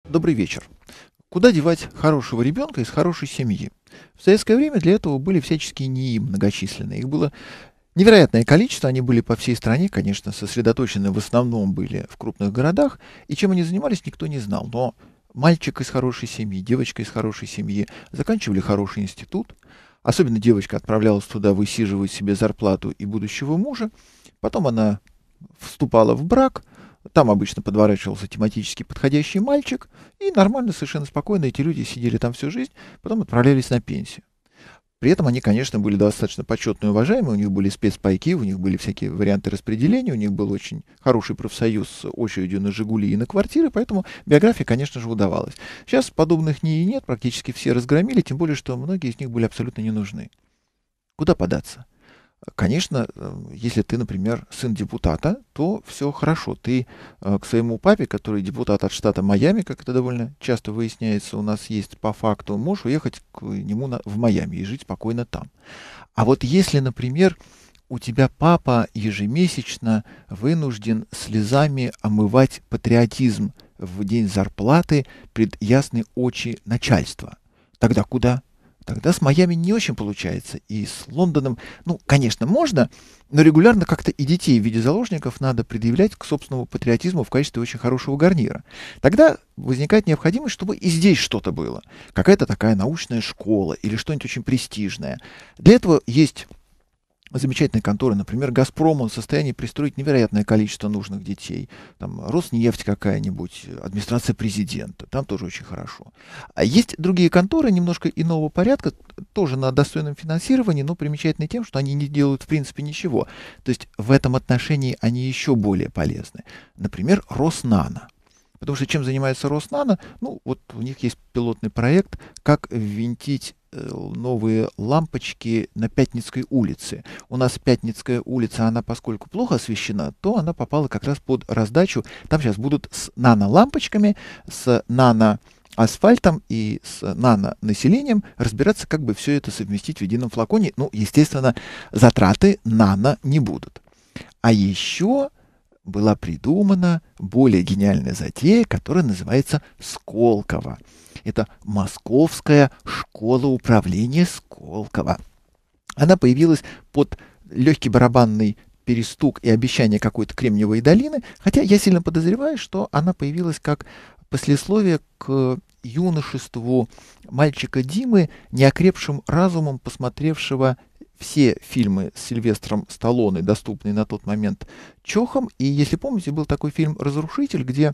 Добрый вечер. Куда девать хорошего ребенка из хорошей семьи? В советское время для этого были всяческие НИИ многочисленные. Их было невероятное количество, они были по всей стране, конечно, сосредоточены в основном были в крупных городах, и чем они занимались, никто не знал. Но мальчик из хорошей семьи, девочка из хорошей семьи заканчивали хороший институт, особенно девочка отправлялась туда высиживать себе зарплату и будущего мужа, потом она вступала в брак, там обычно подворачивался тематически подходящий мальчик, и нормально, совершенно спокойно эти люди сидели там всю жизнь, потом отправлялись на пенсию. При этом они, конечно, были достаточно почетные и уважаемые, у них были спецпайки, у них были всякие варианты распределения, у них был очень хороший профсоюз с очередью на «Жигули» и на квартиры, поэтому биография, конечно же, удавалась. Сейчас подобных НИИ нет, практически все разгромили, тем более, что многие из них были абсолютно не нужны. Куда податься? Конечно, если ты, например, сын депутата, то все хорошо. Ты к своему папе, который депутат от штата Майами, как это довольно часто выясняется, у нас есть по факту, можешь уехать к нему в Майами и жить спокойно там. А вот если, например, у тебя папа ежемесячно вынужден слезами омывать патриотизм в день зарплаты пред ясные очи начальства, тогда куда? Тогда с Майами не очень получается. И с Лондоном, ну, конечно, можно, но регулярно как-то и детей в виде заложников надо предъявлять к собственному патриотизму в качестве очень хорошего гарнира. Тогда возникает необходимость, чтобы и здесь что-то было. Какая-то такая научная школа или что-нибудь очень престижное. Для этого есть замечательные конторы, например, «Газпром», он в состоянии пристроить невероятное количество нужных детей. Там «Роснефть» какая-нибудь, администрация президента, там тоже очень хорошо. А есть другие конторы немножко иного порядка, тоже на достойном финансировании, но примечательны тем, что они не делают в принципе ничего. То есть в этом отношении они еще более полезны. Например, «Роснано». Потому что чем занимается Роснано? Ну, вот у них есть пилотный проект, как ввинтить новые лампочки на Пятницкой улице. У нас Пятницкая улица, она поскольку плохо освещена, то она попала как раз под раздачу. Там сейчас будут с нано-лампочками, с нано-асфальтом и с нано-населением разбираться, как бы все это совместить в едином флаконе. Ну, естественно, затраты нано не будут. А еще была придумана более гениальная затея, которая называется Сколково. Это Московская школа управления Сколково. Она появилась под легкий барабанный перестук и обещание какой-то Кремниевой долины, хотя я сильно подозреваю, что она появилась как послесловие к юношеству мальчика Димы, неокрепшим разумом посмотревшего все фильмы с Сильвестром Сталлоне, доступные на тот момент Чохом. И, если помните, был такой фильм «Разрушитель», где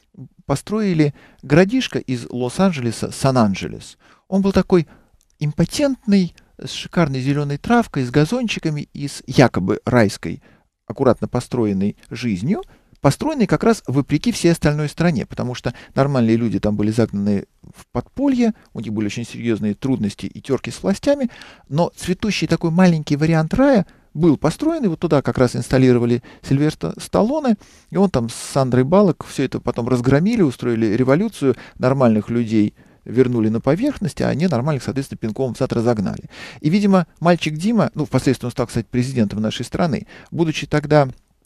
построили городишко из Лос-Анджелеса, Сан-Анджелес. Он был такой импотентный, с шикарной зеленой травкой, с газончиками и с якобы райской, аккуратно построенной жизнью, построенной как раз вопреки всей остальной стране, потому что нормальные люди там были загнаны в подполье, у них были очень серьезные трудности и терки с властями, но цветущий такой маленький вариант рая был построен, и вот туда как раз инсталлировали Сильвестра Сталлоне, и он там с Сандрой Баллок все это потом разгромили, устроили революцию, нормальных людей вернули на поверхность, а ненормальных, соответственно, пинком в зад разогнали. И, видимо, мальчик Дима, ну, впоследствии он стал, кстати, президентом нашей страны, будучи тогда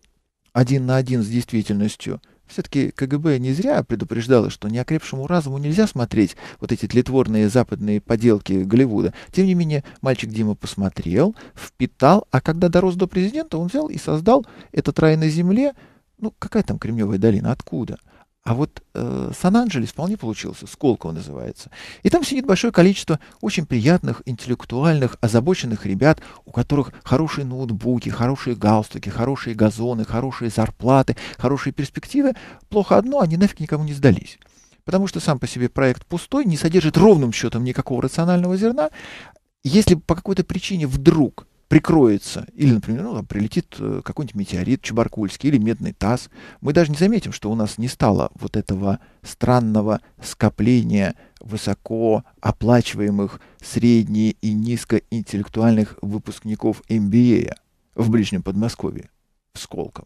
один на один с действительностью, все-таки КГБ не зря предупреждало, что неокрепшему разуму нельзя смотреть вот эти тлетворные западные поделки Голливуда. Тем не менее, мальчик Дима посмотрел, впитал, а когда дорос до президента, он взял и создал этот рай на земле. Ну, какая там Кремниевая долина? Откуда? А вот Сан-Анджелес вполне получился, Сколково называется. И там сидит большое количество очень приятных, интеллектуальных, озабоченных ребят, у которых хорошие ноутбуки, хорошие галстуки, хорошие газоны, хорошие зарплаты, хорошие перспективы. Плохо одно, они нафиг никому не сдались. Потому что сам по себе проект пустой, не содержит ровным счетом никакого рационального зерна. Если по какой-то причине вдруг прикроется, или, например, ну, там прилетит какой-нибудь метеорит Чебаркульский или медный таз, мы даже не заметим, что у нас не стало вот этого странного скопления высокооплачиваемых средне- и низкоинтеллектуальных выпускников MBA в ближнем Подмосковье, в Сколково.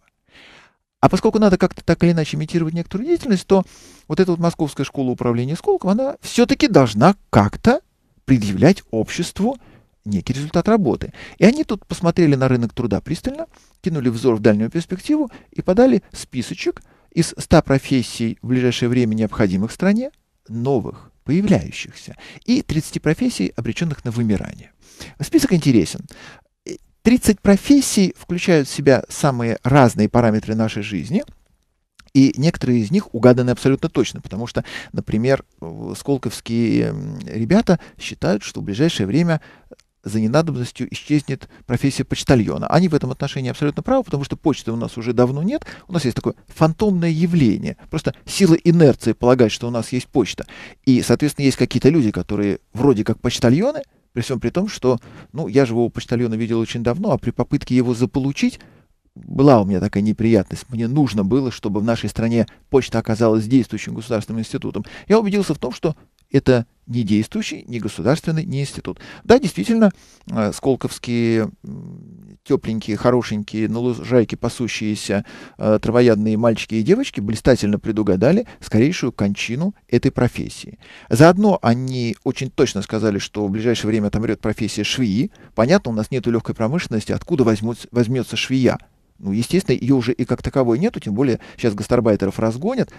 А поскольку надо как-то так или иначе имитировать некоторую деятельность, то вот эта вот Московская школа управления Сколково, она все-таки должна как-то предъявлять обществу некий результат работы. И они тут посмотрели на рынок труда пристально, кинули взор в дальнюю перспективу и подали списочек из 100 профессий в ближайшее время необходимых стране, новых, появляющихся, и 30 профессий, обреченных на вымирание. Список интересен. 30 профессий включают в себя самые разные параметры нашей жизни, и некоторые из них угаданы абсолютно точно, потому что, например, сколковские ребята считают, что в ближайшее время за ненадобностью исчезнет профессия почтальона. Они в этом отношении абсолютно правы, потому что почты у нас уже давно нет. У нас есть такое фантомное явление. Просто сила инерции полагает, что у нас есть почта. И, соответственно, есть какие-то люди, которые вроде как почтальоны, при всем при том, что, я живого почтальона видел очень давно, а при попытке его заполучить, была у меня такая неприятность. Мне нужно было, чтобы в нашей стране почта оказалась действующим государственным институтом. Я убедился в том, что это не действующий, не государственный, не институт. Да, действительно, сколковские тепленькие, хорошенькие, на лужайке пасущиеся травоядные мальчики и девочки блистательно предугадали скорейшую кончину этой профессии. Заодно они очень точно сказали, что в ближайшее время отомрет профессия швеи. Понятно, у нас нету легкой промышленности, откуда возьмется швея? Естественно, ее уже и как таковой нету, тем более сейчас гастарбайтеров разгонят.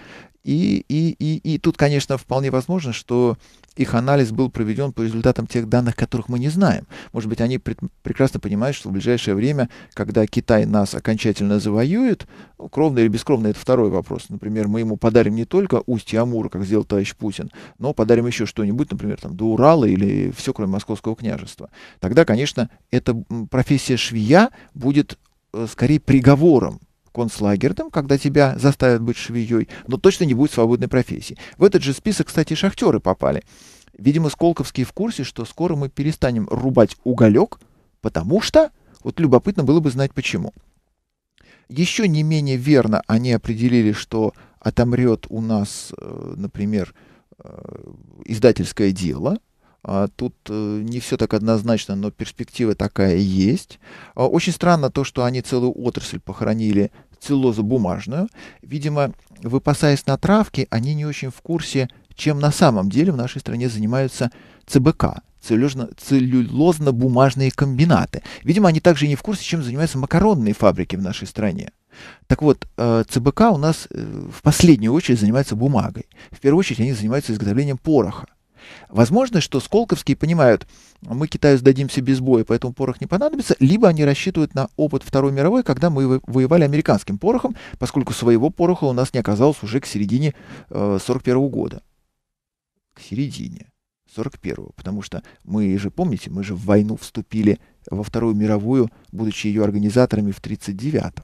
И тут, конечно, вполне возможно, что их анализ был проведен по результатам тех данных, которых мы не знаем. Может быть, они прекрасно понимают, что в ближайшее время, когда Китай нас окончательно завоюет, кровно или бескровно, это второй вопрос. Например, мы ему подарим не только устье Амура, как сделал товарищ Путин, но подарим еще что-нибудь, например, до Урала или все, кроме Московского княжества. Тогда, конечно, эта профессия швея будет скорее приговором концлагерным, когда тебя заставят быть швеей, но точно не будет свободной профессии. В этот же список, кстати, шахтеры попали. Видимо, сколковские в курсе, что скоро мы перестанем рубать уголек, потому что, любопытно было бы знать почему. Еще не менее верно они определили, что отомрет у нас, например, издательское дело. Тут не все так однозначно, но перспектива такая есть. Очень странно то, что они целую отрасль похоронили, целлюлозо-бумажную. Видимо, выпасаясь на травке, они не очень в курсе, чем на самом деле в нашей стране занимаются ЦБК, целлюлозно-бумажные комбинаты. Видимо, они также не в курсе, чем занимаются макаронные фабрики в нашей стране. Так вот, ЦБК у нас в последнюю очередь занимается бумагой. В первую очередь они занимаются изготовлением пороха. Возможно, что сколковские понимают, мы Китаю сдадимся без боя, поэтому порох не понадобится, либо они рассчитывают на опыт Второй мировой, когда мы воевали американским порохом, поскольку своего пороха у нас не оказалось уже к середине 41 года. К середине 41-го, потому что мы же, помните, мы же в войну вступили во Вторую мировую, будучи ее организаторами в 1939-м.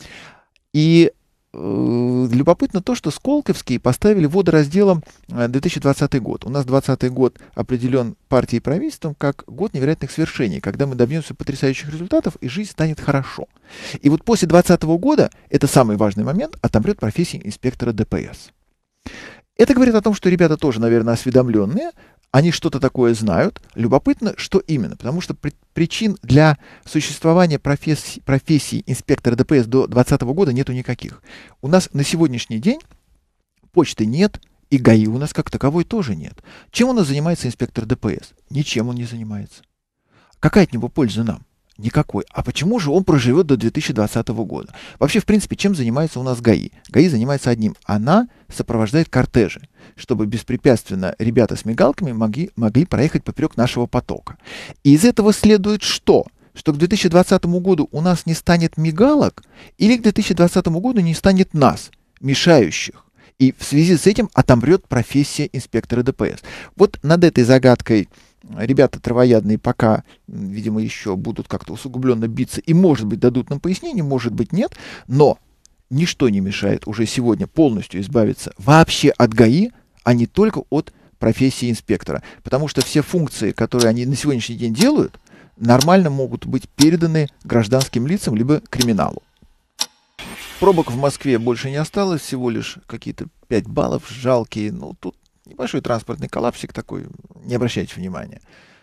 И любопытно то, что сколковские поставили водоразделом 2020 год. У нас 2020 год определен партией и правительством как год невероятных свершений, когда мы добьемся потрясающих результатов, и жизнь станет хорошо. И вот после 2020 года, это самый важный момент, отомрет профессия инспектора ДПС. Это говорит о том, что ребята тоже, наверное, осведомленные, они что-то такое знают. Любопытно, что именно. Потому что причин для существования профессии инспектора ДПС до 2020 года нету никаких. У нас на сегодняшний день почты нет, и ГАИ у нас как таковой тоже нет. Чем у нас занимается инспектор ДПС? Ничем он не занимается. Какая от него польза нам? Никакой. А почему же он проживет до 2020 года? Вообще, в принципе, чем занимается у нас ГАИ? ГАИ занимается одним. Она сопровождает кортежи, чтобы беспрепятственно ребята с мигалками могли проехать поперек нашего потока. И из этого следует что? Что к 2020 году у нас не станет мигалок, или к 2020 году не станет нас, мешающих. И в связи с этим отомрет профессия инспектора ДПС. Вот над этой загадкой ребята травоядные пока, видимо, еще будут как-то усугубленно биться и, может быть, дадут нам пояснение, может быть, нет, но ничто не мешает уже сегодня полностью избавиться вообще от ГАИ, а не только от профессии инспектора. Потому что все функции, которые они на сегодняшний день делают, нормально могут быть переданы гражданским лицам либо криминалу. Пробок в Москве больше не осталось, всего лишь какие-то 5 баллов жалкие. Тут небольшой транспортный коллапсик такой, не обращайте внимания.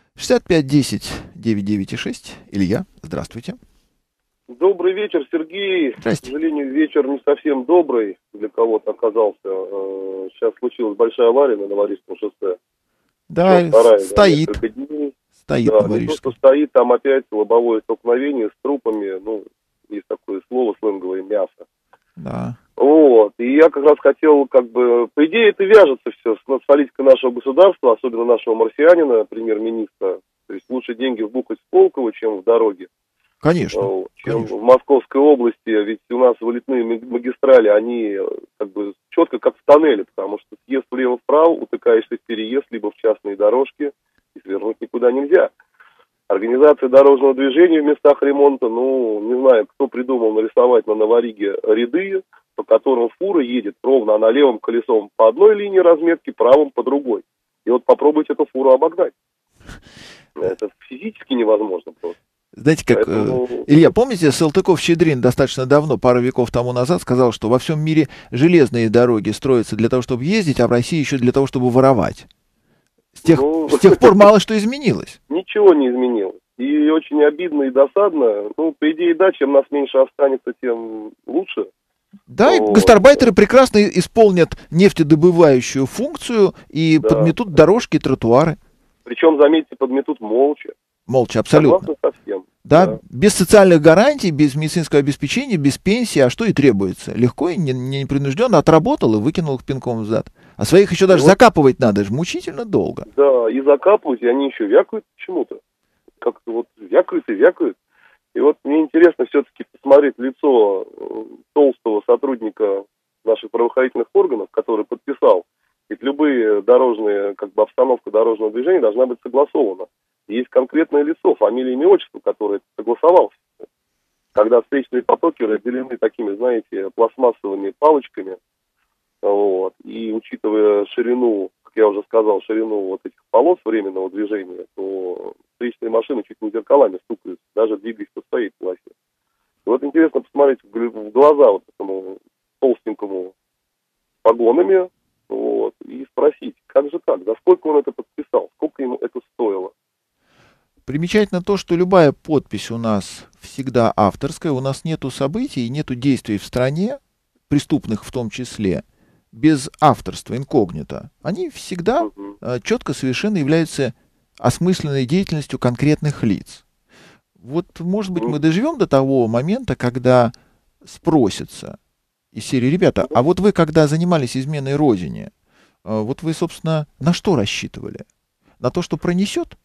65-10-99-6. Илья, здравствуйте. Добрый вечер, Сергей. Здрасте. К сожалению, вечер не совсем добрый для кого-то оказался. Сейчас случилась большая авария на Новорижском шоссе. Да, вторая, стоит. Несколько дней. Стоит Да, на не то, что Новорижском. стоит, там опять лобовое столкновение с трупами. Есть такое слово сленговое — мясо. Да. Вот. И я как раз хотел, как бы, по идее, это вяжется все с политикой нашего государства, особенно нашего марсианина, премьер-министра. То есть лучше деньги вбухать в Сколково, чем в дороге, Конечно, чем конечно. в Московской области. Ведь у нас вылетные магистрали, они как бы четко как в тоннеле, потому что съезд влево-вправо, утыкаешься в переезд, либо в частные дорожки, и свернуть никуда нельзя. Организация дорожного движения в местах ремонта, ну, не знаю, кто придумал нарисовать на Новориге ряды, по которым фура едет ровно, она левым колесом по одной линии разметки, правым по другой. И вот попробуйте эту фуру обогнать. Это физически невозможно просто. Знаете, как, Поэтому... Илья, помните, Салтыков-Щедрин достаточно давно, пару веков тому назад, сказал, что во всем мире железные дороги строятся для того, чтобы ездить, а в России еще для того, чтобы воровать. С тех пор мало что изменилось. Ничего не изменилось. И очень обидно и досадно. Ну, по идее, да, чем нас меньше останется, тем лучше. Да, и Вот. гастарбайтеры прекрасно исполнят нефтедобывающую функцию и Да. подметут дорожки и тротуары. Причем, заметьте, подметут молча. Молча, абсолютно. Согласно со всем. Да, без социальных гарантий, без медицинского обеспечения, без пенсии, а что и требуется. Легко и непринужденно отработал и выкинул их пинком в зад. А своих еще даже закапывать надо, это же мучительно долго. Да, и закапывать, и они еще вякают почему-то. Как-то вот вякают и вякают. И вот мне интересно все-таки посмотреть лицо толстого сотрудника наших правоохранительных органов, который подписал. Ведь любые дорожные, как бы обстановка дорожного движения должна быть согласована. Есть конкретное лицо, фамилия, имя, отчество, которое согласовалось. Когда встречные потоки разделены такими, знаете, пластмассовыми палочками, вот, и учитывая ширину, как я уже сказал, ширину вот этих полос временного движения, то встречные машины чуть не зеркалами стукаются, даже двигаясь по своей полосе. И вот интересно посмотреть в глаза вот этому толстенькому с погонами, вот, и спросить, как же так, за сколько он это подписал, сколько ему это стоило. Примечательно то, что любая подпись у нас всегда авторская, у нас нету событий, нету действий в стране, преступных в том числе, без авторства, инкогнито. Они всегда четко совершенно являются осмысленной деятельностью конкретных лиц. Вот, может быть, мы доживем до того момента, когда спросятся из серии: ребята, а вот вы, когда занимались изменой Родине, вот вы, собственно, на что рассчитывали? На то, что пронесет?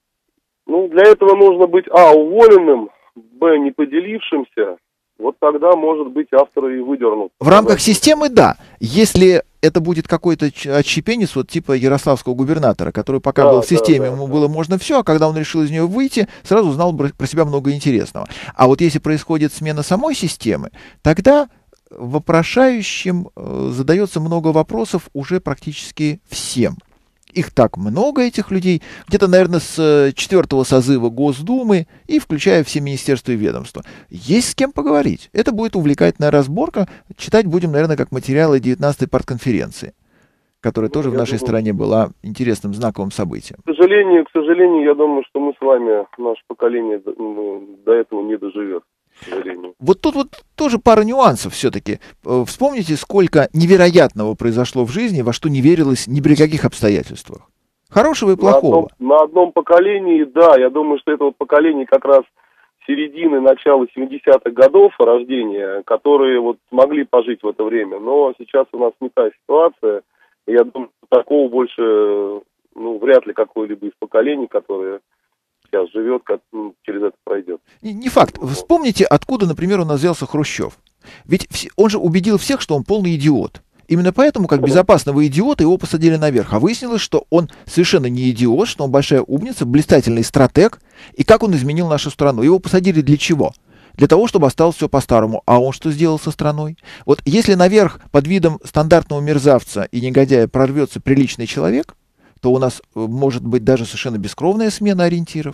Ну, для этого нужно быть, уволенным, не поделившимся. Вот тогда, может быть, авторы и выдернут. В рамках системы, да. Если это будет какой-то отщепенец, вот типа ярославского губернатора, который пока был в системе, ему было можно все, а когда он решил из нее выйти, сразу узнал про себя много интересного. А вот если происходит смена самой системы, тогда вопрошающим задается много вопросов уже практически всем. Их так много, этих людей, где-то, наверное, с 4-го созыва Госдумы и включая все министерства и ведомства. Есть с кем поговорить. Это будет увлекательная разборка. Читать будем, наверное, как материалы 19-й партконференции, которая тоже в нашей стране была интересным знаковым событием. К сожалению, я думаю, что мы с вами, наше поколение, до этого не доживет. Вот тут вот тоже пара нюансов все-таки. Вспомните, сколько невероятного произошло в жизни, во что не верилось ни при каких обстоятельствах. Хорошего и плохого. На одном поколении, да, я думаю, что это вот поколение как раз середины, начала 70-х годов рождения, которые вот смогли пожить в это время. Но сейчас у нас не та ситуация. И я думаю, что такого больше, вряд ли какое-либо из поколений, которое сейчас живет, как через это пройдет. Не факт. Вспомните, откуда, например, у нас взялся Хрущев. Ведь он же убедил всех, что он полный идиот. Именно поэтому, как безопасного идиота, его посадили наверх. А выяснилось, что он совершенно не идиот, что он большая умница, блистательный стратег. И как он изменил нашу страну. Его посадили для чего? Для того, чтобы осталось все по-старому. А он что сделал со страной? Вот если наверх под видом стандартного мерзавца и негодяя прорвется приличный человек, то у нас может быть даже совершенно бескровная смена ориентиров.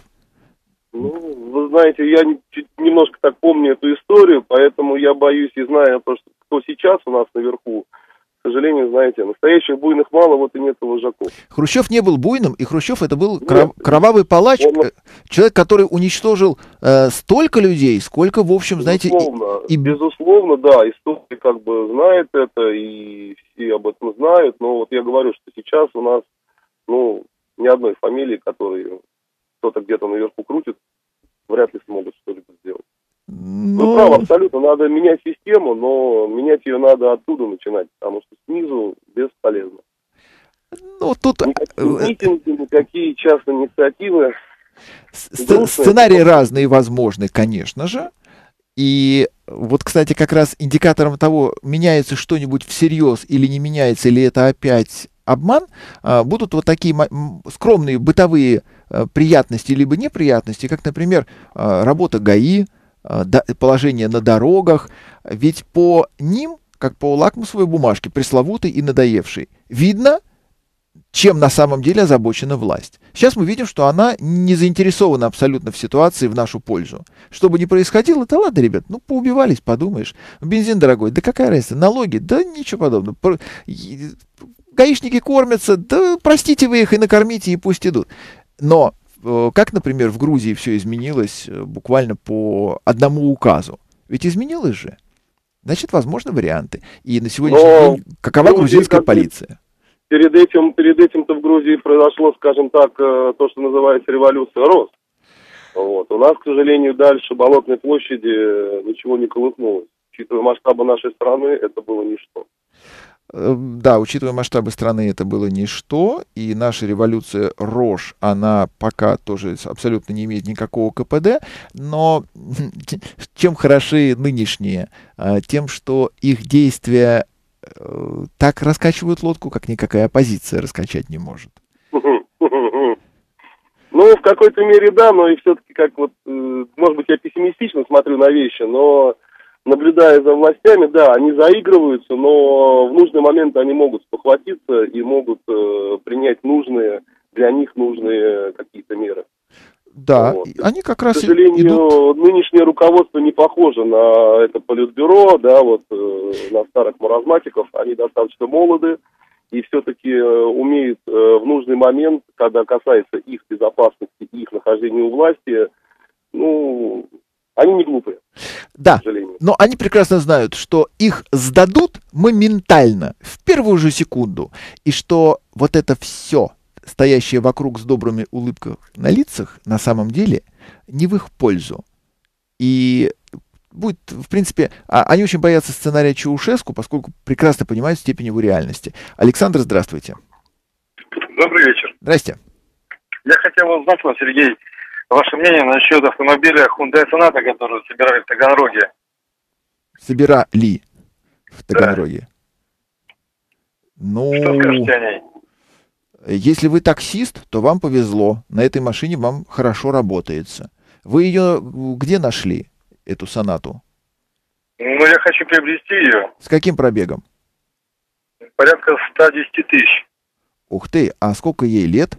Вы знаете, я немножко так помню эту историю, поэтому я боюсь и знаю то, что кто сейчас у нас наверху, к сожалению, знаете, настоящих буйных мало, вот и нет вожаков. Хрущев не был буйным, и Хрущев это был кровавый палач, человек, который уничтожил столько людей, сколько, в общем, знаете... Безусловно, да, история как бы знает это, и все об этом знают, но вот я говорю, что сейчас у нас, ни одной фамилии, которой кто-то где-то наверху крутит, вряд ли смогут что-либо сделать. Вы правы, абсолютно. Надо менять систему, но менять ее надо оттуда начинать, потому что снизу бесполезно. Ну, тут Никакие митинги, никакие частные инициативы. сценарии разные возможны, конечно же. И вот, кстати, как раз индикатором того, меняется что-нибудь всерьез или не меняется, или это опять обман, будут вот такие скромные бытовые приятности либо неприятности, как, например, работа ГАИ, положение на дорогах. Ведь по ним, как по лакмусовой бумажке, пресловутой и надоевшей, видно, чем на самом деле озабочена власть. Сейчас мы видим, что она не заинтересована абсолютно в ситуации в нашу пользу. Что бы ни происходило, да ладно, ребят, ну поубивались, подумаешь. Бензин дорогой, да какая разница, налоги, да ничего подобного. Гаишники кормятся, да простите вы их и накормите, и пусть идут. Но как, например, в Грузии все изменилось буквально по одному указу? Ведь изменилось же. Значит, возможны варианты. И на сегодняшний день какова грузинская полиция? Перед этим-то в Грузии произошло, скажем так, то, что называется революция роз. Вот. У нас, к сожалению, дальше Болотной площади ничего не колыхнулось. Учитывая масштабы нашей страны, это было ничто. Да, учитывая масштабы страны, это было ничто, и наша революция рож, она пока тоже абсолютно не имеет никакого КПД, но чем хороши нынешние? Тем, что их действия так раскачивают лодку, как никакая оппозиция раскачать не может. Ну, в какой-то мере да, но и все-таки, как вот, может быть, я пессимистично смотрю на вещи, но наблюдая за властями, да, они заигрываются, но в нужный момент они могут спохватиться и могут принять для них нужные какие-то меры. Да, вот. Они как раз к сожалению, нынешнее руководство не похоже на это политбюро, да, вот на старых маразматиков, они достаточно молоды и все-таки умеют в нужный момент, когда касается их безопасности, их нахождения у власти, ну, они не глупые. Да, но они прекрасно знают, что их сдадут моментально, в первую же секунду, и что вот это все, стоящие вокруг с добрыми улыбками на лицах, на самом деле не в их пользу. И будет, в принципе, они очень боятся сценария Чаушеску, поскольку прекрасно понимают степень его реальности. Александр, здравствуйте. Добрый вечер. Здрасте. Я хотел узнать вас, Сергей, ваше мнение насчет автомобиля Hyundai Sonata, который собирали в Таганроге. Собирали в Таганроге? Да. Ну... Что скажете о ней? Если вы таксист, то вам повезло. На этой машине вам хорошо работается. Вы ее где нашли, эту Сонату? Ну, я хочу приобрести ее. С каким пробегом? Порядка 110 тысяч. Ух ты, а сколько ей лет?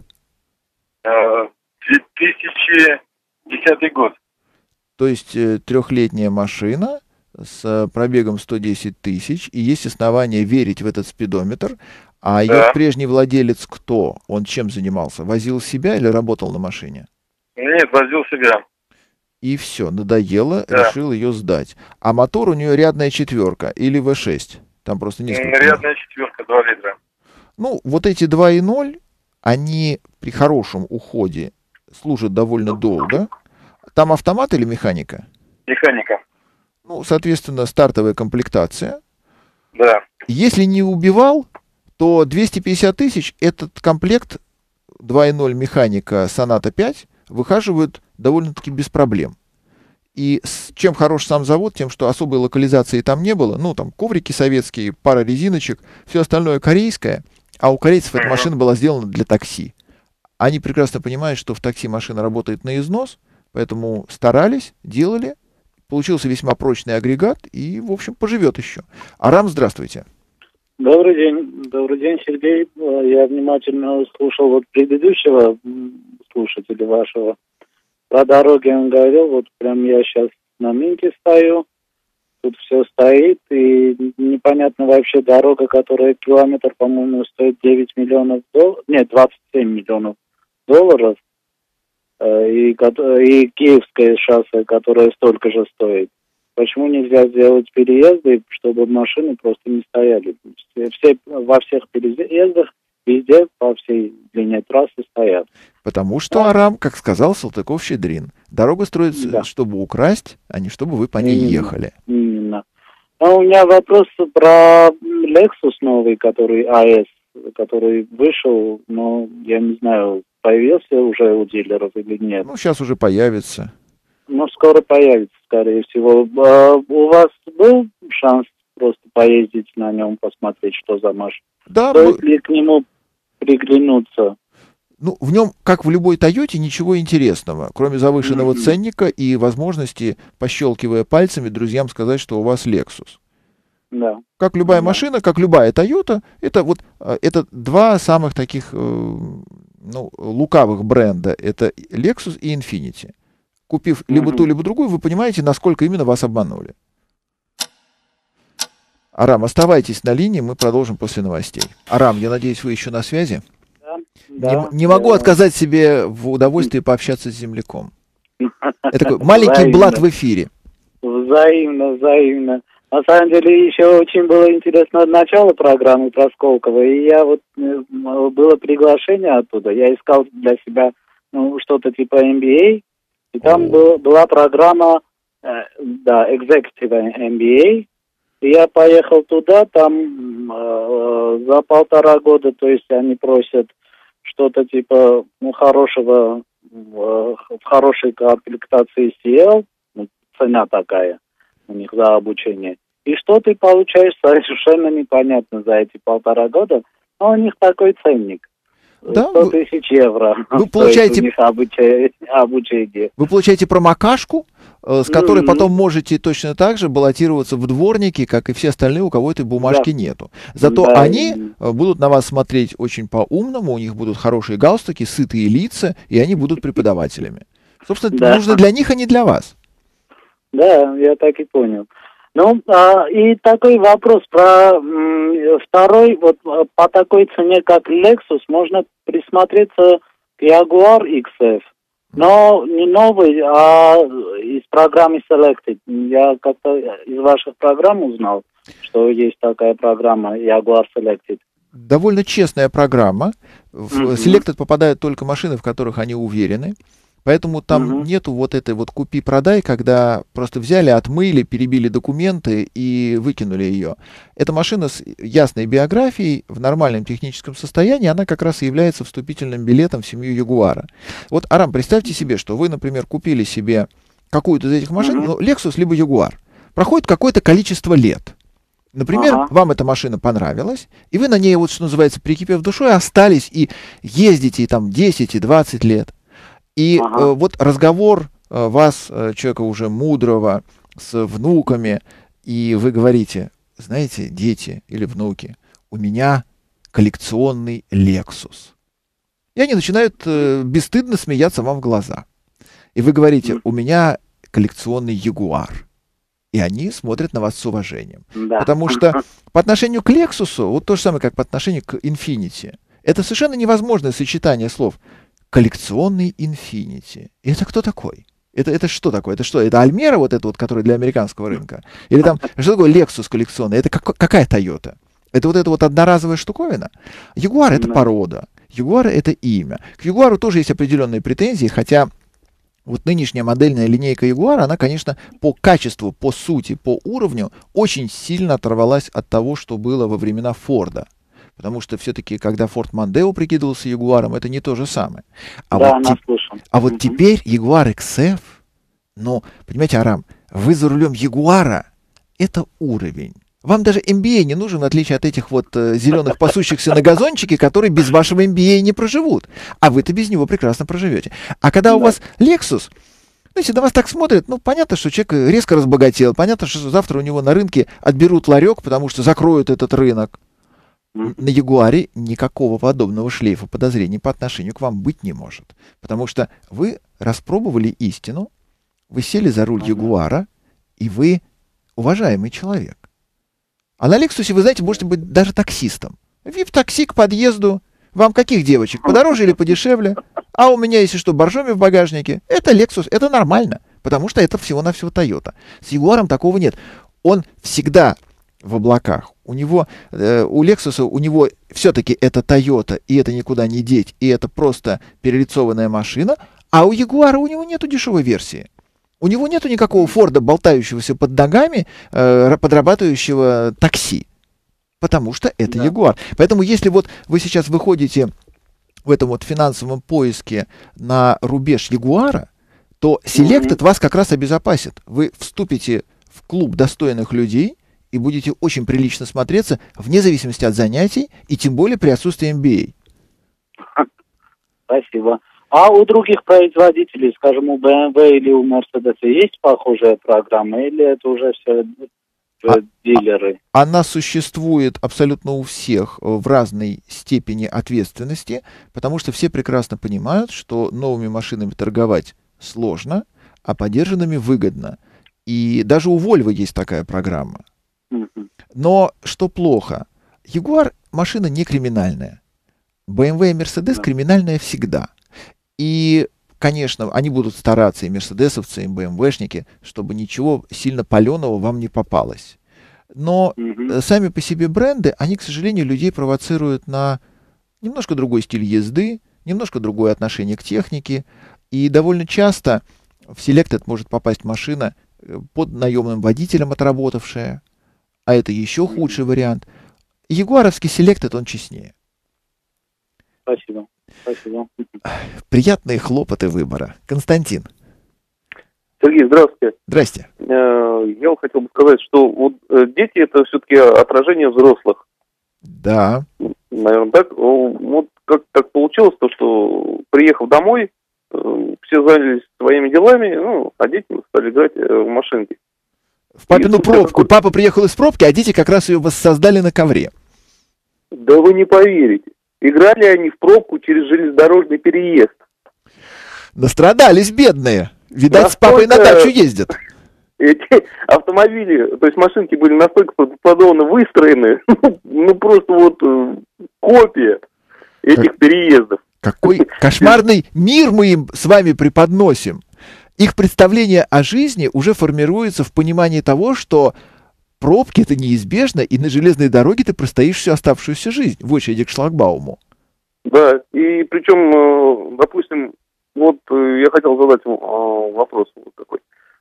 2010 год. То есть трехлетняя машина с пробегом 110 тысяч, и есть основания верить в этот спидометр. А ее прежний владелец кто? Он чем занимался? Возил себя или работал на машине? Нет, возил себя. И все, надоело, решил ее сдать. А мотор у нее рядная четверка или V6? Там просто несколько. Рядная четверка, 2 литра. Ну, вот эти 2.0, они при хорошем уходе служат довольно долго. Там автомат или механика? Механика. Ну, соответственно, стартовая комплектация. Да. Если не убивал, то 250 тысяч этот комплект 2.0 механика Sonata 5 выхаживают довольно-таки без проблем. И чем хорош сам завод, тем, что особой локализации там не было. Ну, там коврики советские, пара резиночек, все остальное корейское. А у корейцев эта машина была сделана для такси. Они прекрасно понимают, что в такси машина работает на износ, поэтому старались, делали. Получился весьма прочный агрегат и, в общем, поживет еще. Арам, здравствуйте. Добрый день, Сергей. Я внимательно слушал вот предыдущего слушателя вашего. Про дороги он говорил, вот прям я сейчас на Минке стою, тут все стоит, и непонятно вообще дорога, которая километр, по-моему, стоит 9 миллионов долларов, нет, 27 миллионов долларов, и Киевское шоссе, которое столько же стоит. Почему нельзя сделать переезды, чтобы машины просто не стояли? Во всех переездах везде по всей длине трассы стоят. Потому что, Арам, как сказал Салтыков-Щедрин, дорога строится, Да. чтобы украсть, а не чтобы вы по ней Именно. ехали. Именно. А у меня вопрос про Lexus новый, который AS, который вышел, но я не знаю, появился уже у дилеров или нет. Ну, сейчас уже появится. Но скоро появится, скорее всего. У вас был шанс просто поездить на нем, посмотреть, что за машина? Да, Стоит ли к нему приглянуться? ну, в нем, как в любой Тойоте, ничего интересного, кроме завышенного ценника и возможности, пощелкивая пальцами, друзьям сказать, что у вас Lexus. Да. Как любая Да. машина, как любая Toyota, это два самых таких, лукавых бренда. Это Lexus и Infiniti. Купив либо ту, либо другую, вы понимаете, насколько именно вас обманули. Арам, оставайтесь на линии, мы продолжим после новостей. Арам, я надеюсь, вы еще на связи? Да. Не могу отказать себе в удовольствии пообщаться с земляком. Это такой маленький блат в эфире. Взаимно. На самом деле, еще очень было интересно начало программы про Сколково, и я было приглашение оттуда, я искал для себя что-то типа MBA, и там была программа, Executive MBA, и я поехал туда, там за 1,5 года, то есть они просят что-то типа хорошего, в хорошей комплектации CL, цена такая у них за обучение. И что ты получаешь совершенно непонятно за эти 1,5 года, но у них такой ценник. Да, 100 тысяч евро. Вы получаете, у них обучение. Вы получаете промокашку, с которой потом можете точно так же баллотироваться в дворники, как и все остальные, у кого этой бумажки нету. Зато они будут на вас смотреть очень по-умному, у них будут хорошие галстуки, сытые лица, и они будут преподавателями. Собственно, это нужно для них, а не для вас. Да, я так и понял. И такой вопрос про второй, по такой цене, как Lexus, можно присмотреться к Jaguar XF, но не новый, а из программы Selected. Я как-то из ваших программ узнал, что есть такая программа Jaguar Selected. Довольно честная программа. В Selected попадают только машины, в которых они уверены. Поэтому там нету вот этой вот купи-продай, когда просто взяли, отмыли, перебили документы и выкинули ее. Эта машина с ясной биографией, в нормальном техническом состоянии, она как раз и является вступительным билетом в семью Ягуара. Вот, Арам, представьте себе, что вы, например, купили себе какую-то из этих машин, Lexus либо Jaguar. Проходит какое-то количество лет. Например, вам эта машина понравилась, и вы на ней, вот что называется, прикипев душой, остались и ездите и там 10 и 20 лет. И вот разговор вас, человека уже мудрого, с внуками, и вы говорите: знаете, дети или внуки, у меня коллекционный Lexus. И они начинают бесстыдно смеяться вам в глаза. И вы говорите: у меня коллекционный Jaguar. И они смотрят на вас с уважением. Да. Потому что по отношению к Lexus, вот то же самое, как по отношению к Infiniti, это совершенно невозможное сочетание слов. Коллекционный Infiniti. И это кто такой? Это что такое? Это что? Это Альмера, вот это вот, которая для американского рынка? Или там, что такое Lexus коллекционный? Это какая Toyota? Это вот эта вот одноразовая штуковина? Jaguar — это порода. Jaguar — это имя. К Jaguar тоже есть определенные претензии, хотя вот нынешняя модельная линейка Jaguar, она, конечно, по качеству, по сути, по уровню очень сильно оторвалась от того, что было во времена Форда. Потому что все-таки, когда Ford Mondeo прикидывался Ягуаром, это не то же самое. Вот теперь Jaguar XF, понимаете, Арам, вы за рулем Ягуара, это уровень. Вам даже MBA не нужен, в отличие от этих вот зеленых пасущихся на газончике, которые без вашего MBA не проживут. А вы-то без него прекрасно проживете. А когда у вас Lexus, если на вас так смотрят, понятно, что человек резко разбогател, понятно, что завтра у него на рынке отберут ларек, потому что закроют этот рынок. На Ягуаре никакого подобного шлейфа подозрений по отношению к вам быть не может. Потому что вы распробовали истину, вы сели за руль Ягуара, и вы уважаемый человек. А на Лексусе, вы знаете, можете быть даже таксистом. Вип-такси к подъезду. Вам каких девочек? Подороже или подешевле? А у меня, если что, боржоми в багажнике. Это Lexus, это нормально. Потому что это всего-навсего Toyota. С Ягуаром такого нет. Он всегда в облаках. У Lexus, у него все-таки это Toyota, и это никуда не деть, и это просто перелицованная машина, а у Jaguar у него нету дешевой версии. У него нету никакого Форда, болтающегося под ногами, подрабатывающего такси. Потому что это Jaguar. Поэтому если вот вы сейчас выходите в этом вот финансовом поиске на рубеж Ягуара, то Selected вас как раз обезопасит. Вы вступите в клуб достойных людей и будете очень прилично смотреться вне зависимости от занятий и тем более при отсутствии MBA. Спасибо. А у других производителей, скажем, у BMW или у Mercedes есть похожая программа, или это уже все дилеры? Она существует абсолютно у всех в разной степени ответственности, потому что все прекрасно понимают, что новыми машинами торговать сложно, а подержанными выгодно. И даже у Volvo есть такая программа. Но что плохо? Jaguar машина не криминальная. BMW и Mercedes криминальная всегда. И, конечно, они будут стараться, и мерседесовцы, и БМВшники, чтобы ничего сильно паленого вам не попалось. Но сами по себе бренды, они, к сожалению, людей провоцируют на немножко другой стиль езды, немножко другое отношение к технике. И довольно часто в Selected может попасть машина под наемным водителем отработавшая, а это еще худший вариант. Ягуаровский Selected, он честнее. Спасибо. Спасибо. Приятные хлопоты выбора. Константин. Сергей, здравствуйте. Здрасте. Я хотел бы сказать, что вот дети это все-таки отражение взрослых. Да. Наверное, так. Вот как так получилось, то, что приехав домой, все занялись своими делами, а дети стали играть в машинки. В папину пробку. Папа приехал из пробки, а дети как раз ее воссоздали на ковре. Да вы не поверите. Играли они в пробку через железнодорожный переезд. Настрадались бедные. Видать, с папой на дачу ездят. Эти автомобили, то есть машинки были настолько правдоподобно выстроены, просто вот копия этих переездов. Какой кошмарный мир мы им с вами преподносим. Их представление о жизни уже формируется в понимании того, что пробки — это неизбежно, и на железной дороге ты простоишь всю оставшуюся жизнь в очереди к шлагбауму. Да, и причем, допустим, вот я хотел задать вопрос вот такой.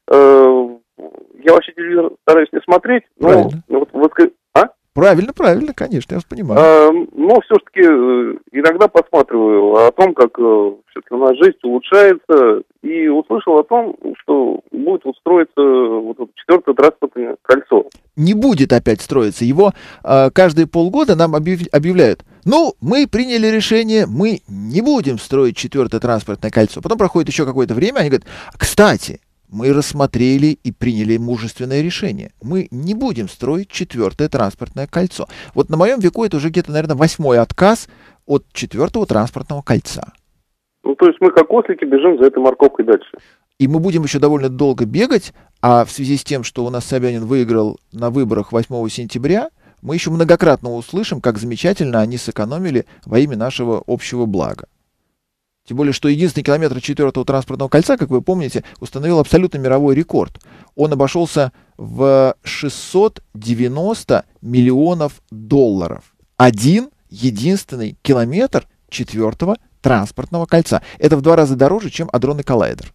Я вообще телевизор стараюсь не смотреть, но Правильно, конечно, я вас понимаю. Но все-таки иногда посматриваю о том, как все-таки у нас жизнь улучшается, и услышал о том, что будет строиться вот это 4-е транспортное кольцо. Не будет опять строиться. Его каждые полгода нам объявляют: мы приняли решение, мы не будем строить 4-е транспортное кольцо. Потом проходит еще какое-то время, они говорят: кстати, мы рассмотрели и приняли мужественное решение. Мы не будем строить 4-е транспортное кольцо. Вот на моем веку это уже где-то, наверное, 8-й отказ от 4-го транспортного кольца. То есть мы как ослики бежим за этой морковкой дальше. И мы будем еще довольно долго бегать, а в связи с тем, что у нас Собянин выиграл на выборах 8 сентября, мы еще многократно услышим, как замечательно они сэкономили во имя нашего общего блага. Тем более, что единственный километр 4-го транспортного кольца, как вы помните, установил абсолютно мировой рекорд. Он обошелся в 690 миллионов долларов. Один единственный километр 4-го транспортного кольца. Это в 2 раза дороже, чем адронный коллайдер.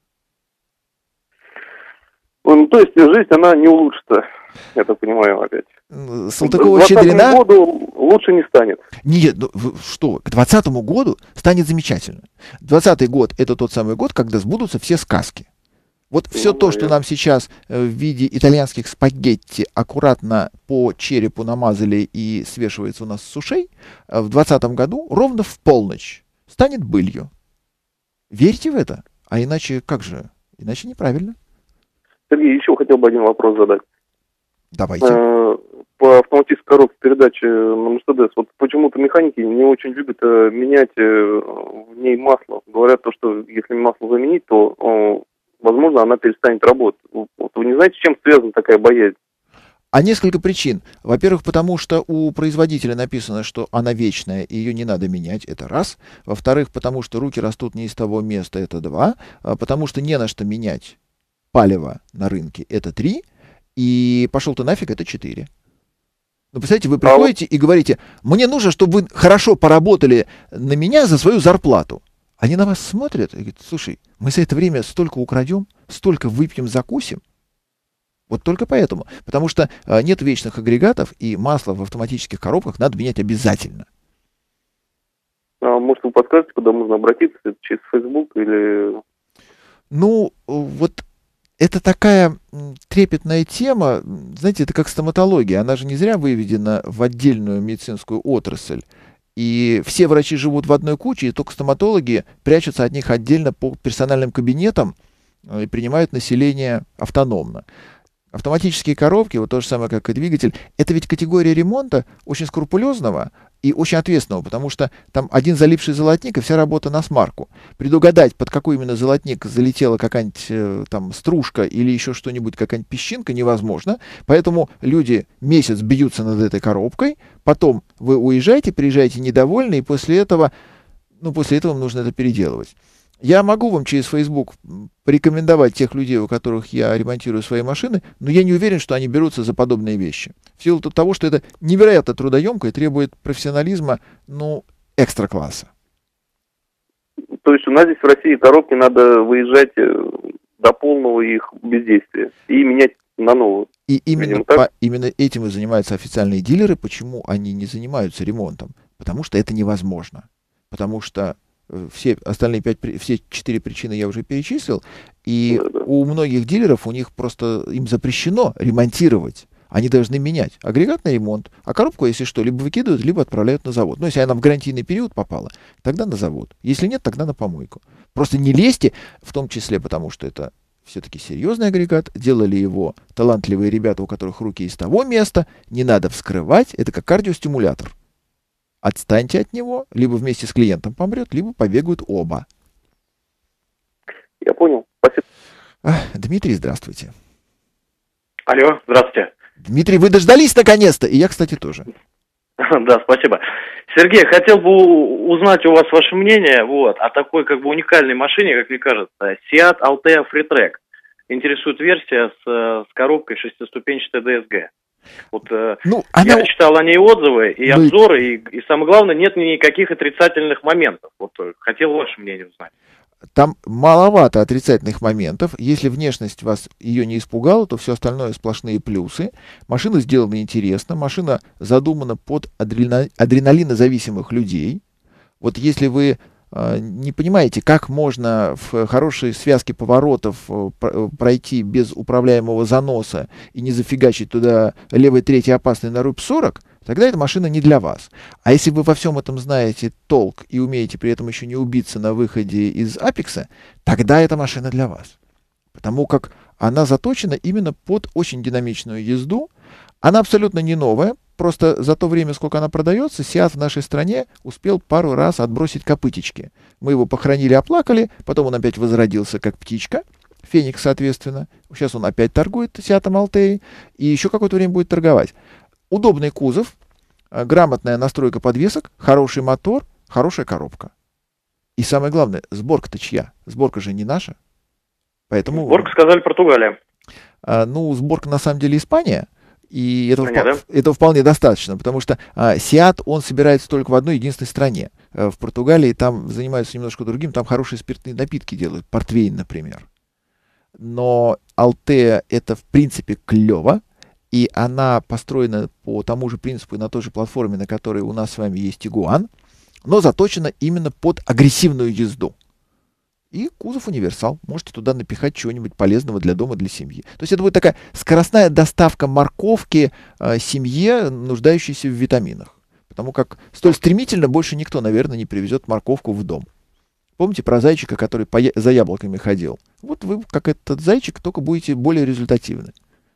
То есть жизнь, она не улучшится, я так понимаю, опять. Салтыкова-Щедрина... К 2020 году лучше не станет. Нет, что, к 2020 году станет замечательно. 2020 год — это тот самый год, когда сбудутся все сказки. Вот все то, что нам сейчас в виде итальянских спагетти аккуратно по черепу намазали и свешивается у нас с ушей, в 2020 году ровно в полночь станет былью. Верьте в это, а иначе как же? Иначе неправильно. Сергей, еще хотел бы один вопрос задать. Давайте. По автоматической коробке передач на Mercedes, вот почему-то механики не очень любят менять в ней масло. Говорят, что если масло заменить, то, возможно, она перестанет работать. Вот вы не знаете, с чем связана такая боязнь? А несколько причин. Во-первых, потому что у производителя написано, что она вечная, и ее не надо менять, это раз. Во-вторых, потому что руки растут не из того места, это два. Потому что не на что менять палево на рынке, это 3, и пошел ты нафиг, это 4. Ну, представляете, вы приходите и говорите, мне нужно, чтобы вы хорошо поработали на меня за свою зарплату. Они на вас смотрят и говорят, слушай, мы за это время столько украдем, столько выпьем, закусим. Вот только поэтому. Потому что нет вечных агрегатов, и масло в автоматических коробках надо менять обязательно. А может, вы подскажете, куда можно обратиться? Через Facebook или... Ну, вот это такая трепетная тема. Знаете, это как стоматология. Она же не зря выведена в отдельную медицинскую отрасль. И все врачи живут в одной куче, и только стоматологи прячутся от них отдельно по персональным кабинетам и принимают население автономно. Автоматические коробки, вот то же самое, как и двигатель, это ведь категория ремонта очень скрупулезного и очень ответственного, потому что там один залипший золотник, и вся работа на смарку. Предугадать, под какой именно золотник залетела какая-нибудь там стружка или еще что-нибудь, какая-нибудь песчинка, невозможно. Поэтому люди месяц бьются над этой коробкой, потом вы уезжаете, приезжаете недовольны, и после этого нужно это переделывать. Я могу вам через Facebook порекомендовать тех людей, у которых я ремонтирую свои машины, но я не уверен, что они берутся за подобные вещи. В силу того, что это невероятно трудоемко и требует профессионализма, экстра-класса. То есть у нас здесь в России коробки надо выезжать до полного их бездействия и менять на новую. И именно этим и занимаются официальные дилеры. Почему они не занимаются ремонтом? Потому что это невозможно. Потому что все остальные все 4 причины я уже перечислил, и у многих дилеров им запрещено ремонтировать. Они должны менять агрегатный ремонт, а коробку, если что, либо выкидывают, либо отправляют на завод. Если она в гарантийный период попала, тогда на завод. Если нет, тогда на помойку. Просто не лезьте, в том числе потому, что это все-таки серьезный агрегат, делали его талантливые ребята, у которых руки из того места, не надо вскрывать, это как кардиостимулятор. Отстаньте от него, либо вместе с клиентом помрет, либо побегают оба. Я понял. Спасибо. Дмитрий, здравствуйте. Алло, здравствуйте. Дмитрий, вы дождались наконец-то, и я, кстати, тоже. Да, спасибо. Сергей, хотел бы узнать у вас ваше мнение о такой уникальной машине, как мне кажется, Seat Altea Freetrack. Интересует версия с коробкой шестиступенчатой DSG. Я читал о ней отзывы и обзоры, и самое главное, нет никаких отрицательных моментов. Хотел ваше мнение узнать. Там маловато отрицательных моментов. Если внешность вас ее не испугала, то все остальное сплошные плюсы. Машина сделана интересно. Машина задумана под адреналинозависимых людей. Вот если вы не понимаете, как можно в хорошей связке поворотов пройти без управляемого заноса и не зафигачить туда левый, третий опасный на рубь 40, тогда эта машина не для вас. А если вы во всем этом знаете толк и умеете при этом еще не убиться на выходе из Апекса, тогда эта машина для вас. Потому как она заточена именно под очень динамичную езду. Она абсолютно не новая. Просто за то время, сколько она продается, Seat в нашей стране успел пару раз отбросить копытечки. Мы его похоронили, оплакали, потом он опять возродился как птичка, Феникс, соответственно. Сейчас он опять торгует Seat Altea и еще какое-то время будет торговать. Удобный кузов, грамотная настройка подвесок, хороший мотор, хорошая коробка. И самое главное, сборка-то чья? Сборка же не наша. Поэтому... Сборка, сказали, Португалия. Сборка на самом деле Испания. И этого вполне достаточно, потому что Seat, он собирается только в одной единственной стране. В Португалии там занимаются немножко другим, там хорошие спиртные напитки делают, портвейн, например. Но Altea это в принципе клево, и она построена по тому же принципу и на той же платформе, на которой у нас с вами есть Tiguan, но заточена именно под агрессивную езду. И кузов универсал. Можете туда напихать чего-нибудь полезного для дома, для семьи. То есть это будет такая скоростная доставка морковки семье, нуждающейся в витаминах. Потому как столь стремительно больше никто, наверное, не привезет морковку в дом. Помните про зайчика, который за яблоками ходил? Вот вы, как этот зайчик, только будете более результативны.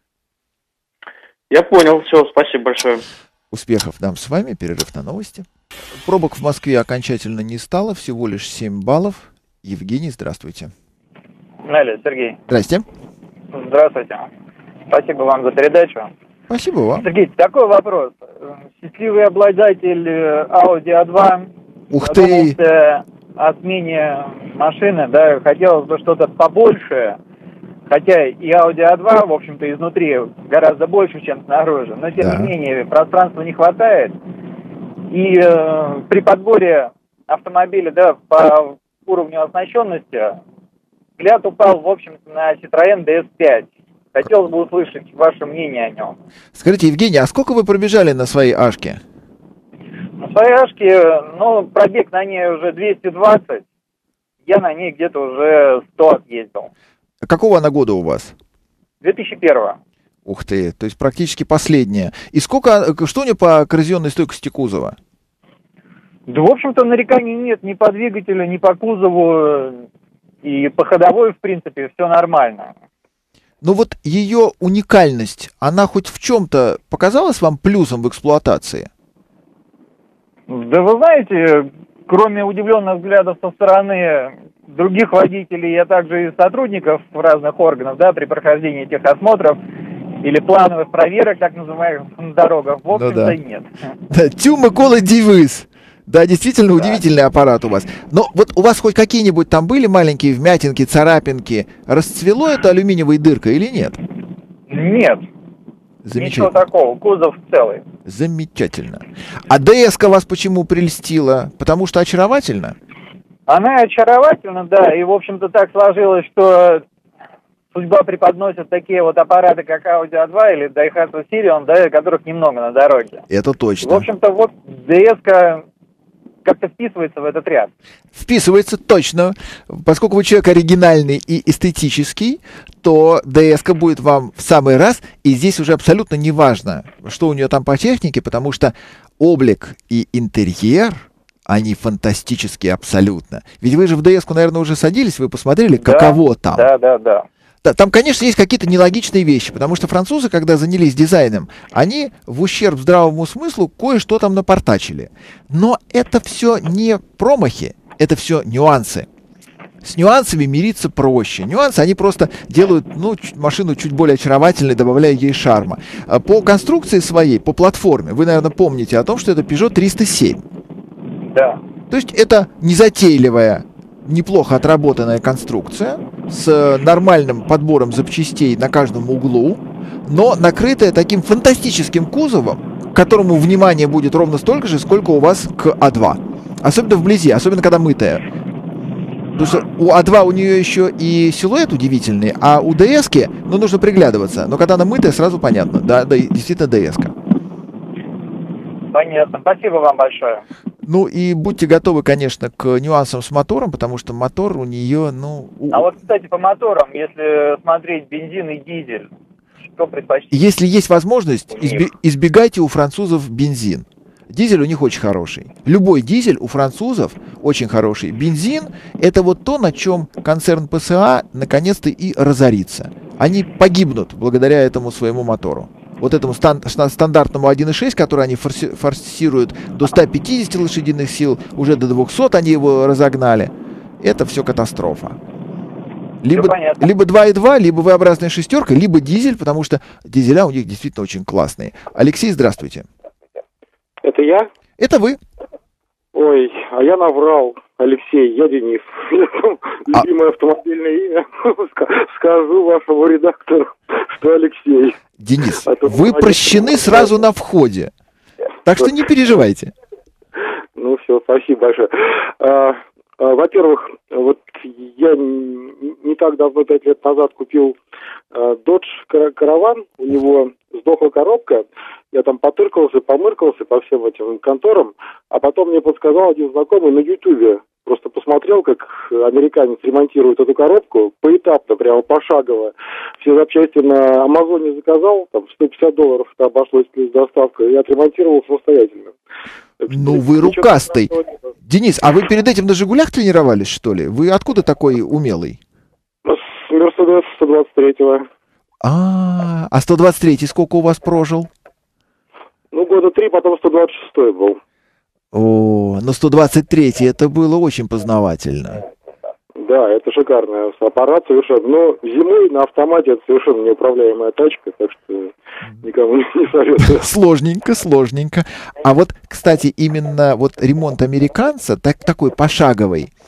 Я понял. Все, спасибо большое. Успехов нам с вами. Перерыв на новости. Пробок в Москве окончательно не стало. Всего лишь 7 баллов. Евгений, здравствуйте. Алло, Сергей. Здрасте. Здравствуйте. Спасибо вам за передачу. Спасибо вам. Сергей, такой вопрос. Счастливый обладатель Audi A2 Ух ты! о смене машины, да, хотелось бы что-то побольше, Хотя и Audi A2, в общем-то, изнутри гораздо больше, чем снаружи. Но, тем не менее, пространства не хватает. И при подборе автомобиля, да, по уровню оснащенности, взгляд упал, в общем-то, на Citroën DS5. Хотелось бы услышать ваше мнение о нем. Скажите, Евгений, а сколько вы пробежали на своей Ашке? На своей Ашке, ну, пробег на ней уже 220. Я на ней где-то уже 100 отъездил. Какого она года у вас? 2001. Ух ты, то есть практически последняя. И сколько, что у нее по коррозионной стойкости кузова? Да, в общем-то, нареканий нет ни по двигателю, ни по кузову. И по ходовой, в принципе, все нормально. Но вот ее уникальность, она хоть в чем-то показалась вам плюсом в эксплуатации? Да вы знаете, кроме удивленных взглядов со стороны других водителей, а также и сотрудников разных органов, да, при прохождении техосмотров или плановых проверок, так называемых, на дорогах, в общем-то, нет. Да, тю Микола Дивис. Да, действительно удивительный аппарат у вас. Но вот у вас хоть какие-нибудь там были маленькие вмятинки, царапинки? Расцвело это алюминиевой дыркой или нет? Нет. Ничего такого, кузов целый. Замечательно. А ДС-ка вас почему прельстила? Потому что очаровательна? Она очаровательна, да, и, в общем-то, так сложилось, что судьба преподносит такие вот аппараты, как Audi A2 или Daihatsu Sirion, да, которых немного на дороге. Это точно. В общем-то, вот ДС-ка как-то вписывается в этот ряд. Вписывается точно. Поскольку вы человек оригинальный и эстетический, то ДС-ка будет вам в самый раз. И здесь уже абсолютно не важно, что у нее там по технике, потому что облик и интерьер, они фантастические абсолютно. Ведь вы же в ДС-ку, наверное, уже садились, вы посмотрели, каково там. Да. Там, конечно, есть какие-то нелогичные вещи, потому что французы, когда занялись дизайном, они в ущерб здравому смыслу кое-что там напортачили. Но это все не промахи, это все нюансы. С нюансами мириться проще. Нюансы, они просто делают машину чуть более очаровательной, добавляя ей шарма. По конструкции своей, по платформе, вы, наверное, помните о том, что это Peugeot 307. Да. То есть это незатейливая, неплохо отработанная конструкция с нормальным подбором запчастей на каждом углу, но накрытая таким фантастическим кузовом, к которому внимание будет ровно столько же, сколько у вас к А2. Особенно вблизи, особенно когда мытая. Потому что у А2 у нее еще и силуэт удивительный, а у ДС-ки, нужно приглядываться. Но когда она мытая, сразу понятно. Да, действительно ДС-ка. Понятно. Спасибо вам большое. И будьте готовы, конечно, к нюансам с мотором, потому что мотор у нее, А вот, кстати, по моторам, если смотреть бензин и дизель, что предпочтите? Если есть возможность, избегайте у французов бензин. Дизель у них очень хороший. Любой дизель у французов очень хороший. Бензин — это вот то, на чем концерн ПСА наконец-то и разорится. Они погибнут благодаря этому своему мотору. Вот этому стандартному 1.6, который они форсируют до 150 лошадиных сил, уже до 200 они его разогнали. Это все катастрофа. Либо 2.2, либо V-образная шестерка, либо дизель, потому что дизеля у них действительно очень классные. Алексей, здравствуйте. Это я? Это вы. Ой, а я наврал. Алексей, я Денис. Любимое автомобильное имя. Скажу вашему редактору, что Алексей. Денис, вы прощены сразу на входе. Так что не переживайте. Все, спасибо большое. Во-первых, вот я не так давно, 5 лет назад, купил Dodge Caravan. У него сдохла коробка. Я там потыркался, помыркался по всем этим конторам. А потом мне подсказал один знакомый на Ютубе. Просто посмотрел, как американец ремонтирует эту коробку поэтапно, прямо пошагово. Все запчасти на Амазоне заказал, там $150 это обошлось плюс доставка, и отремонтировал самостоятельно. Вы рукастый. Денис, а вы перед этим на «Жигулях» тренировались, что ли? Вы откуда такой умелый? С Мерседес 123-го. А 123-й сколько у вас прожил? Года 3, потом 126-й был. Но 123-й это было очень познавательно. Да, это шикарный аппарат совершенно. Но зимой на автомате это совершенно неуправляемая тачка, так что никому не советую. Сложненько. А вот, кстати, именно вот ремонт американца, такой пошаговый,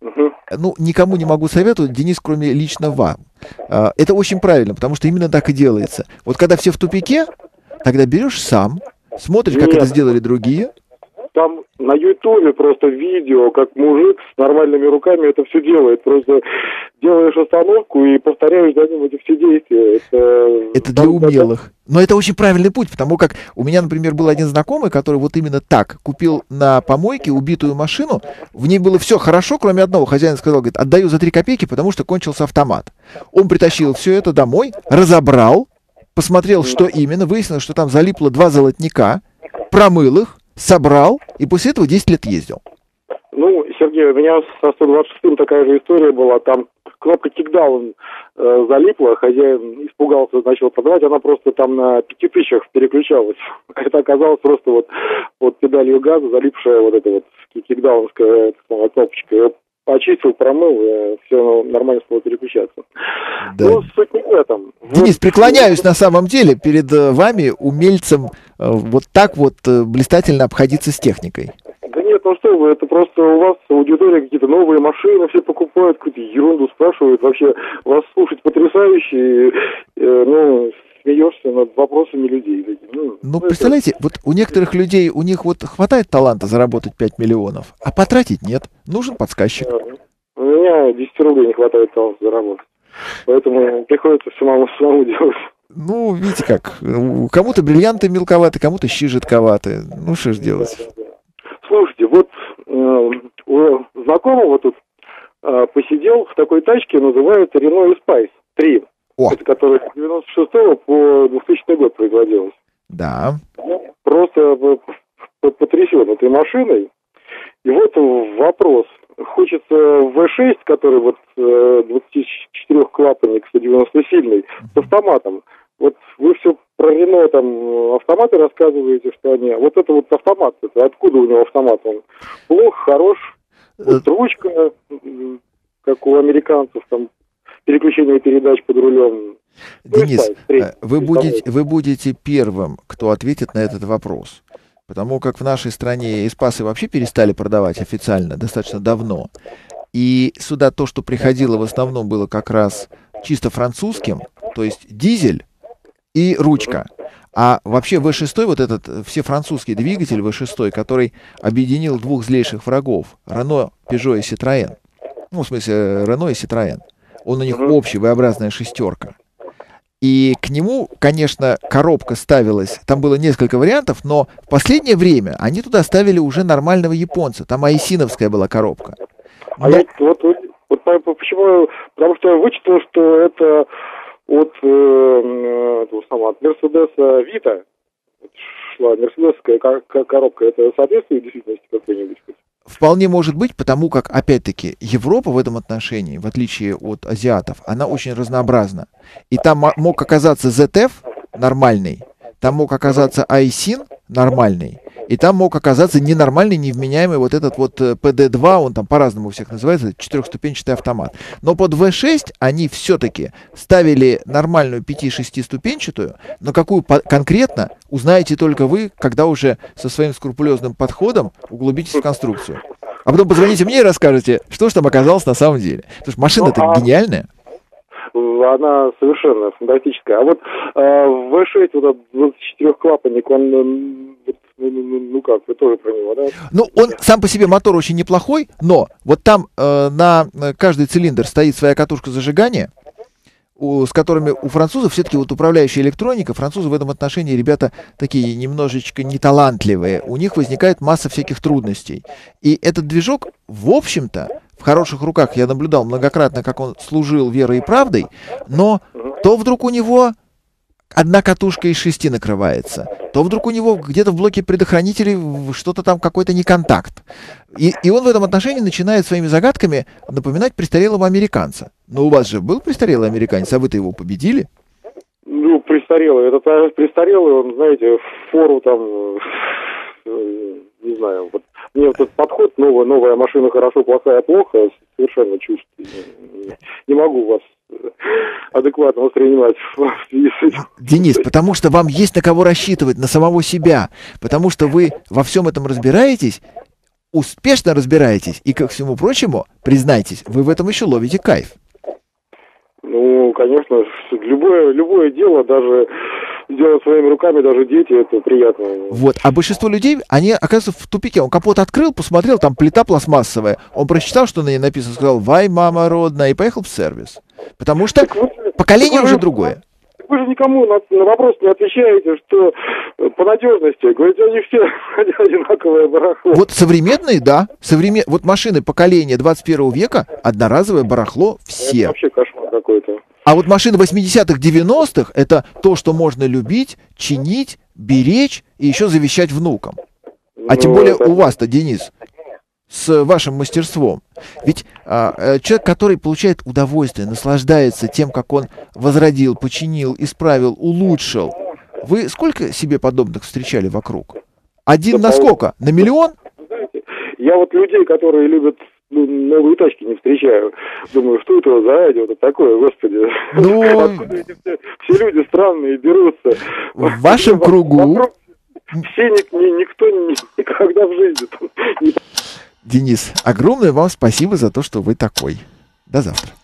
Ну, никому не могу советовать, Денис, кроме лично вам. Это очень правильно, потому что именно так и делается. Вот когда все в тупике, тогда берешь сам, смотришь, как это сделали другие. Там на Ютубе просто видео, как мужик с нормальными руками это все делает. Просто делаешь остановку и повторяешь за ним эти все действия. Это для умелых. Но это очень правильный путь, потому как у меня, например, был один знакомый, который вот именно так купил на помойке убитую машину. В ней было все хорошо, кроме одного. Хозяин сказал, говорит, отдаю за 3 копейки, потому что кончился автомат. Он притащил все это домой, разобрал, посмотрел, что именно, выяснилось, что там залипло 2 золотника, промыл их, собрал, и после этого 10 лет ездил. Ну, Сергей, у меня со 126-м такая же история была. Там кнопка кикдаун залипла, хозяин испугался, начал продавать, она просто там на 5000 переключалась. Это оказалось просто вот педалью газа залипшая вот эта вот кикдаунская кнопочка. Я очистил, промыл, и все нормально стало переключаться. Да. Ну, суть не в этом. Денис, преклоняюсь на самом деле перед вами, умельцем, вот так вот блистательно обходиться с техникой. Да нет, ну что вы, это просто у вас аудитория, какие-то новые машины, все покупают, какую-то ерунду спрашивают. Вообще, вас слушать потрясающе, ну, смеешься над вопросами людей. Ну, представляете, вот у некоторых людей, у них вот хватает таланта заработать 5 миллионов, а потратить нет. Нужен подсказчик. У меня 10 рублей не хватает таланта заработать. Поэтому приходится самому делать. Ну, видите как, кому-то бриллианты мелковаты, кому-то щи жидковаты. Ну, что ж делать? Слушайте, вот у знакомого тут посидел в такой тачке, называется Renault Espace 3. Это которая с 96 по 2000 год производилась. Да. Просто потрясен этой машиной. И вот вопрос. Хочется V6, который вот 24-клапанник, 190-сильный, с автоматом. Вот вы все про Рено там автоматы рассказываете, что они... Вот это вот автомат, это откуда у него автомат? Он плох, хорош, вот ручка, как у американцев, там переключение передач под рулем. Денис, вы будете первым, кто ответит на этот вопрос. Потому как в нашей стране эспасы вообще перестали продавать официально достаточно давно. И сюда то, что приходило в основном, было как раз чисто французским, то есть дизель и ручка. А вообще V6, вот этот всефранцузский двигатель V6, который объединил 2 злейших врагов, Renault, Peugeot и Citroën. Ну, в смысле, Renault и Citroën. Он у них общий, V-образная шестерка. И к нему, конечно, коробка ставилась, там было несколько вариантов, но в последнее время они туда ставили уже нормального японца. Там айсиновская была коробка. А я вот почему? Потому что я вычитал, что это от Мерседеса Вита шла мерседесская коробка. Это соответствует действительности какой-нибудь? Вполне может быть, потому как, опять-таки, Европа в этом отношении, в отличие от азиатов, она очень разнообразна. И там мог оказаться ZF нормальный, там мог оказаться Айсин нормальный, и там мог оказаться ненормальный, невменяемый вот этот вот PD2, он там по-разному у всех называется, 4-ступенчатый автомат. Но под V6 они все-таки ставили нормальную 5-6-ступенчатую, но какую конкретно, узнаете только вы, когда уже со своим скрупулезным подходом углубитесь в конструкцию. А потом позвоните мне и расскажете, что же там оказалось на самом деле. Потому что машина-то гениальная. Она совершенно фантастическая. А вот V6, вот этот 24-клапанник, он... Ну как, вы тоже про него, да? Ну, он сам по себе мотор очень неплохой, но вот там на каждый цилиндр стоит своя катушка зажигания, с которыми у французов все-таки вот управляющая электроника, французы в этом отношении ребята такие немножечко неталантливые, у них возникает масса всяких трудностей. И этот движок, в общем-то, в хороших руках, я наблюдал многократно, как он служил верой и правдой, но то вдруг у него одна катушка из 6 накрывается, то вдруг у него где-то в блоке предохранителей что-то там, какой-то неконтакт. И он в этом отношении начинает своими загадками напоминать престарелого американца. Но у вас же был престарелый американец, а вы-то его победили? Ну, престарелый. Этот престарелый, он, знаете, в фору там, не знаю, вот мне вот этот подход, новая машина хорошо, плохая, плохо, совершенно чужд. Не могу вас адекватно воспринимать. Денис, потому что вам есть на кого рассчитывать, на самого себя, потому что вы во всем этом разбираетесь, успешно разбираетесь, и, ко всему прочему, признайтесь, вы в этом еще ловите кайф. Ну, конечно, любое дело, даже делать своими руками, даже дети, это приятно. Вот, а большинство людей, они оказываются в тупике. Он капот открыл, посмотрел, там плита пластмассовая. Он прочитал, что на ней написано, сказал: «Вай, мама родная», и поехал в сервис. Потому что поколение уже другое. Вы же никому на вопрос не отвечаете, что по надежности. Говорите, они все одинаковое барахло. Вот современные, да. Вот машины поколения 21 века, одноразовое барахло все. Это вообще кошмар какой-то. А вот машины 80-х, 90-х, это то, что можно любить, чинить, беречь и еще завещать внукам. А тем более у вас-то, Денис, с вашим мастерством. Ведь человек, который получает удовольствие, наслаждается тем, как он возродил, починил, исправил, улучшил. Вы сколько себе подобных встречали вокруг? Один на сколько? На миллион? Знаете, я вот людей, которые любят новые тачки, не встречаю. Думаю, что это за радио-то такое, господи. Откуда эти все люди странные берутся? В вашем кругу... Все никто никогда в жизни... Денис, огромное вам спасибо за то, что вы такой. До завтра.